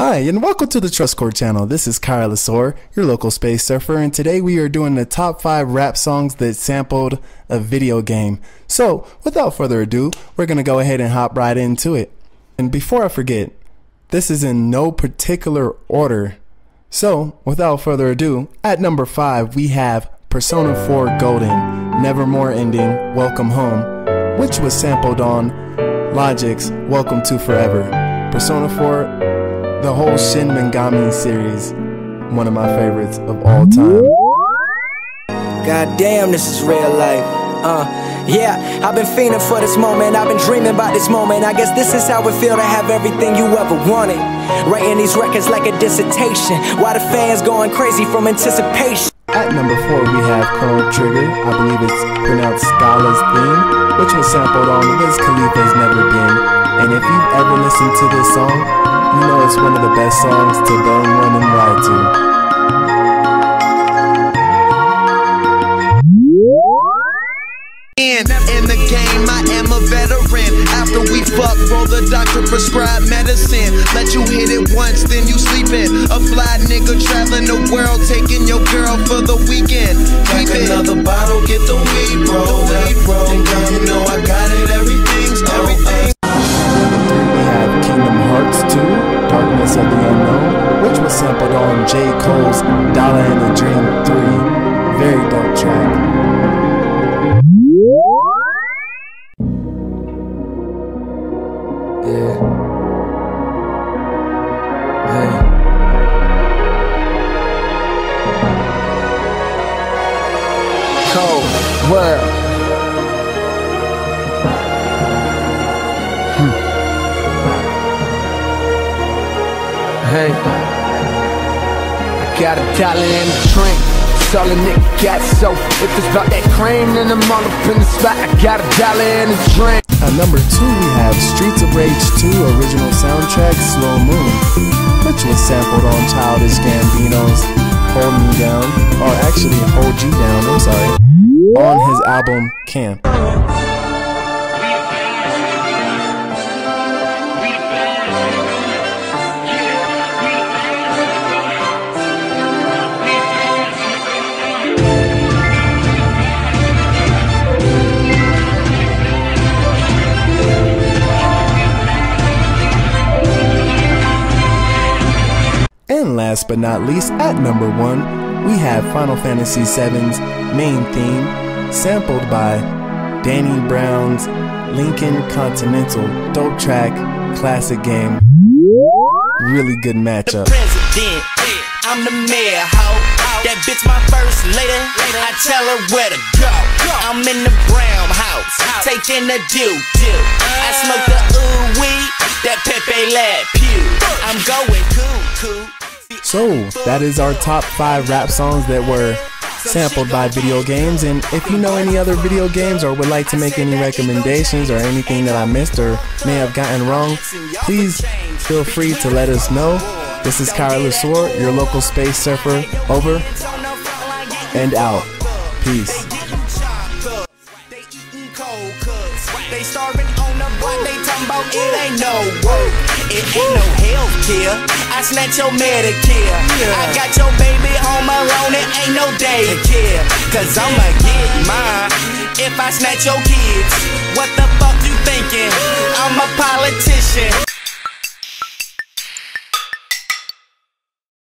Hi, and welcome to the Trust Corps channel. This is Kyle Lasor, your local space surfer, and today we are doing the top 5 rap songs that sampled a video game. So, without further ado, we're going to go ahead and hop right into it. And before I forget, this is in no particular order. So, without further ado, at number 5, we have Persona 4 Golden, Nevermore Ending, Welcome Home, which was sampled on Logic's Welcome to Forever. Persona 4, the whole Shin Megami series, one of my favorites of all time. God damn, this is real life. Yeah, I've been fiending for this moment. I've been dreaming about this moment. I guess this is how it feel to have everything you ever wanted. Writing these records like a dissertation, while the fans going crazy from anticipation. At number 4, we have Chrono Trigger. I believe it's pronounced Scala's Theme, which was sampled on Wiz Khalifa's Never Been. And if you've ever listened to this song, you know it's one of the best songs to burn one and ride to. In the game, I am a veteran. After we fuck, roll the doctor prescribed medicine. Let you hit it once, then you sleepin'. A fly nigga traveling the world, taking your girl for the weekend. Crack another bottle, get the weed rolled up. And girl, you know I got it, everything's everything. We have Kingdom Hearts 2, Darkness of the Unknown, which was sampled on J. Cole's Dollar and a Dream 3. Very dope track. Yeah. Hey. Cold world. Hey. I got a dollar and a drink. That's all a nigga got. So if it's about that cream, then I'm all up in the spot. I got a dollar and a drink. At number 2, we have Streets of Rage 2 original soundtrack Slow Moon, which was sampled on Childish Gambino's Hold Me Down, or actually Hold You Down, I'm sorry, on his album Camp. And last but not least, at number 1, we have Final Fantasy VII's main theme, sampled by Danny Brown's Lincoln Continental. Dope track, classic game, really good matchup. The president, I'm the mayor, ho. That bitch my first lady, I tell her where to go. I'm in the Brown house, taking the doo. I smoke the weed, that Pepe Lab pew. I'm going cool. So, that is our top 5 rap songs that were sampled by video games. And if you know any other video games or would like to make any recommendations or anything that I missed or may have gotten wrong, please feel free to let us know. This is Kyle Lasor, your local space surfer, over and out. Peace. They starving on the block, they talking about it ain't no work. It ain't no healthcare. I snatch your Medicare. I got your baby home alone, it ain't no daycare. Cause I'ma get mine if I snatch your kids. What the fuck you thinking? I'm a politician.